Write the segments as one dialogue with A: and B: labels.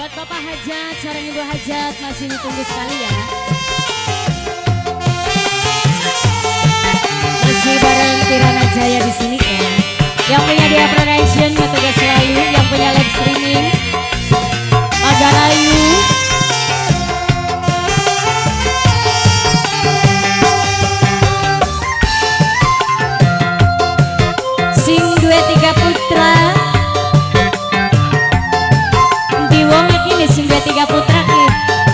A: Buat Bapak Hajat, sarang Ibu Hajat masih ditunggu sekali ya. Masih bareng Kirana Jaya di sini ya. Yang punya Dia Production tugas selalu, yang punya live streaming Magarayu. Sing 23 Putra. Di wong ini sing 23 Putra ki.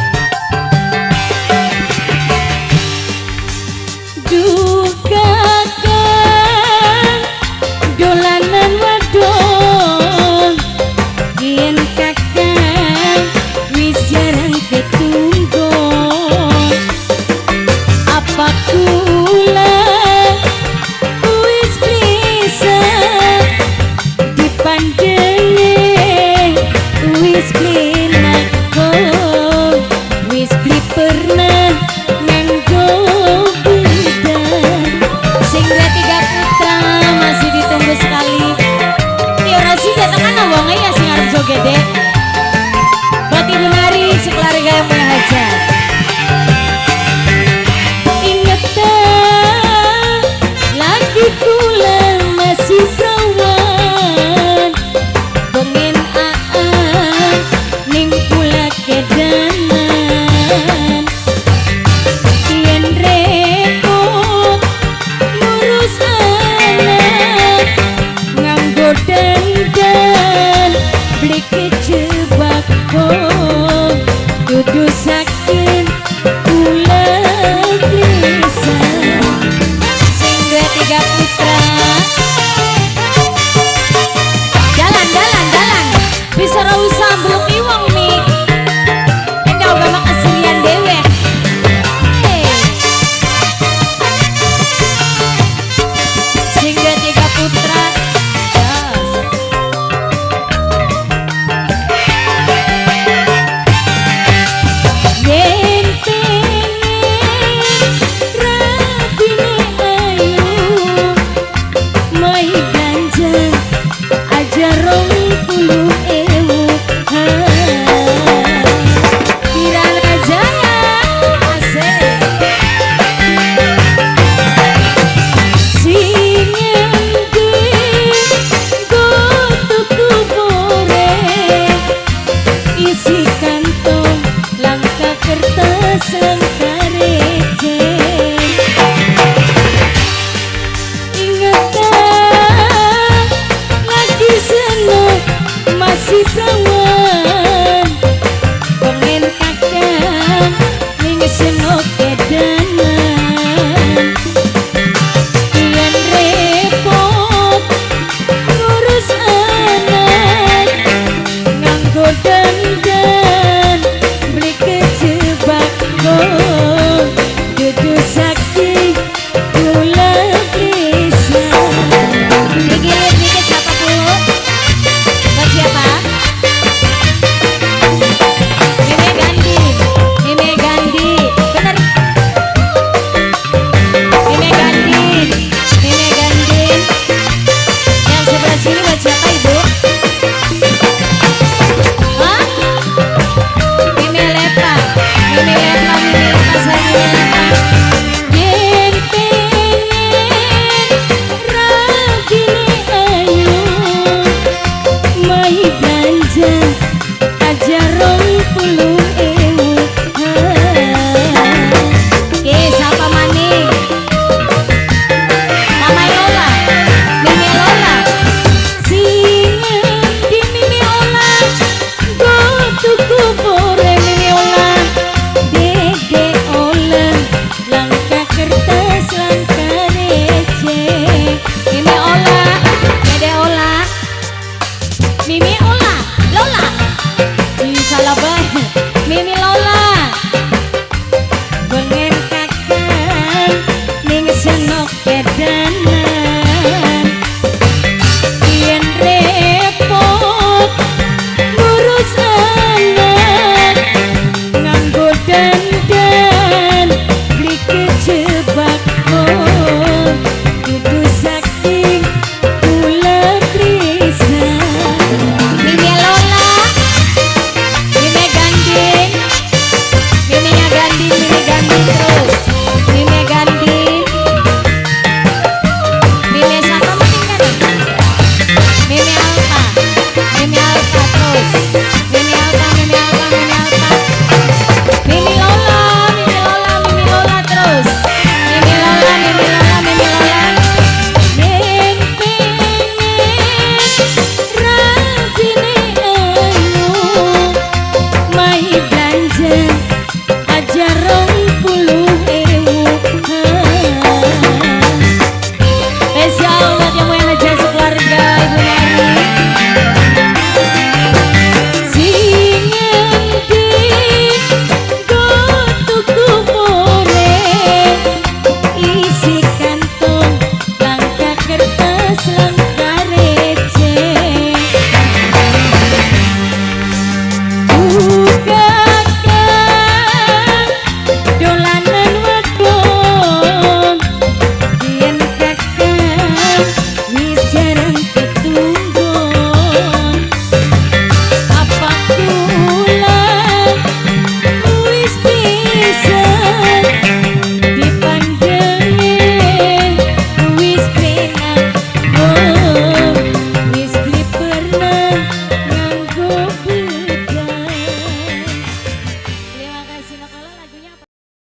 A: Dukakan dolanan wadon yen kakang wis jarang ketunggon. Apa kula wis bisa dipandang, wis beli nako, wis beli pernah nganggo bidang. Sing 23 Putra masih ditunggu sekali. Tiora sih datang kan wonge ya sing arep jogede. Buat Ibu Nari sekeluarga yang punya hajat. Ingat lagi kula masih perawan, bengen ning kula kedanan. Yen repot ngurus anak, nganggo dandan beli kejebak kok dudu sakit kula gelisah. Sing 23 Putra jalan bisa ra usah belum iwang mi engkau gak mak aslian dewe. Sing 23 Putra yen pengen rapine ayu mai ganja aja 20.000. Kirana Jaya asik. Sing endi go tuku goreng isi kantong langka kertas langka receh. Ingat lagi seneng masih perawan, pengen kakang ning senok kedanan. Yen repot ngurus anak, nganggo dandan beli kejebak kok dudu sakit kula gelisah. Dikit siapa Bu? Buat siapa? Mime Gandhi, bener. Mime Gandhi. Yang sebelah sini buat siapa Ibu? Hah? Mime Lepa saya Lepa. Yen pengen ragine ayu mai belanja aja 20.000. Oke, siapa maning? Mama Lola, Mimi Lola. Sing di Mimi Lola, go tuku goreng Mimi Lola. Dede Ola, langka kertas langka receh. Mimi Ola, Dede Ola, Mimi Ola, Lola. Salah banget. Mimi Lola.